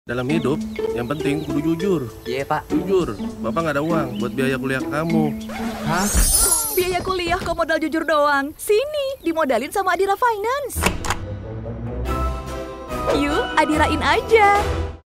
Dalam hidup, yang penting kudu jujur. Iya, Pak. Jujur, Bapak nggak ada uang buat biaya kuliah kamu. Hah? Biaya kuliah kok modal jujur doang? Sini, dimodalin sama Adira Finance. Yuk, adirain aja.